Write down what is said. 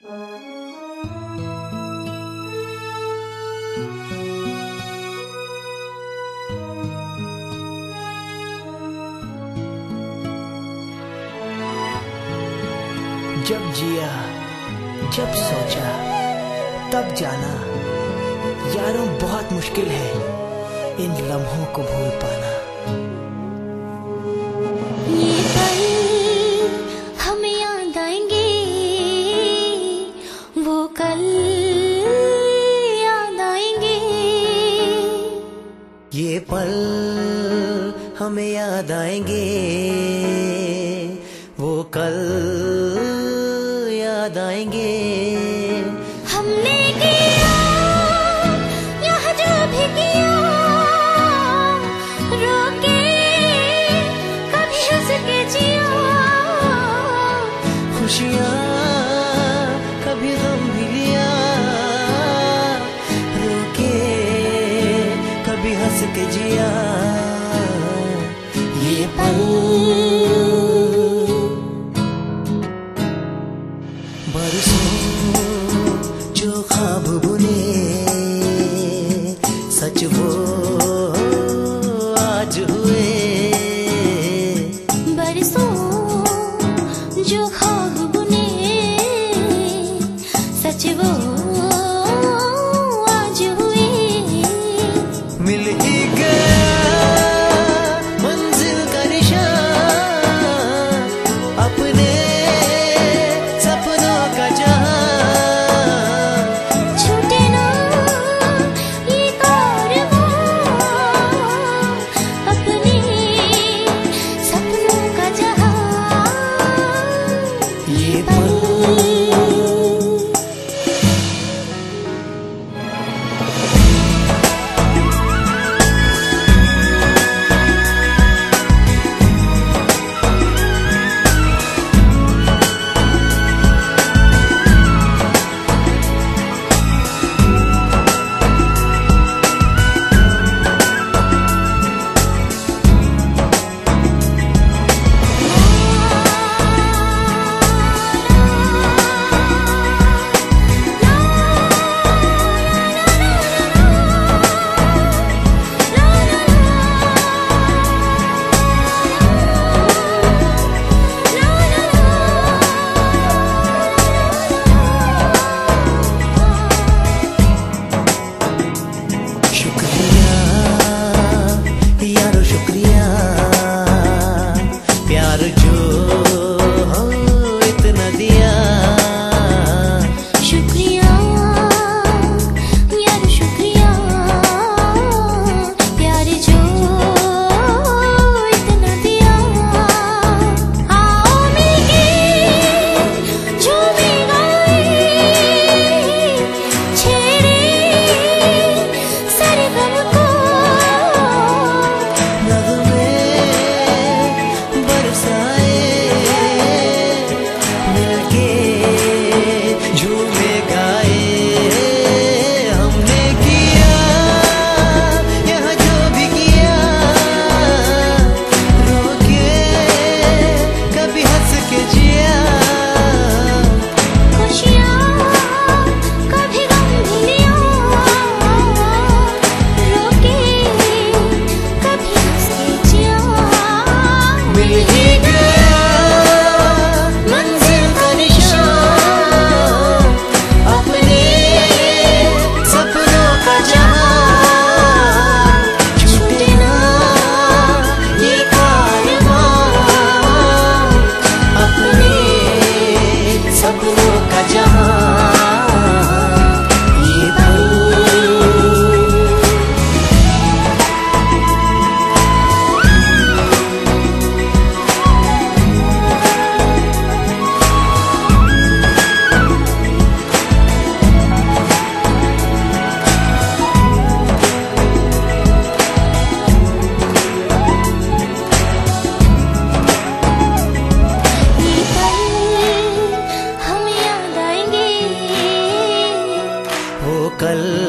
जब जिया, जब सोचा, तब जाना, यारों बहुत मुश्किल है इन लम्हों को भूल पाना। ये पल हमें याद आएंगे, वो कल याद आएंगे। ये पल हमें याद आएंगे, वो कल याद आएंगे। हमने किया यह जो भी किया, रोके कभी हंस के जिया। खुशियाँ कभी गम भी लिया, रोके कभी हंस के जिया। ये पल बरसों जो ख्वाब बुने, सच वो आज हुए। बरसों जो ख्वाब बुने, सच वो आज हुए। मिल ही गया मंजिल का निशान, अपने सपनों का जहां। छूटे ना ये कारवां, अपने सपनों का जहां। ये पल कल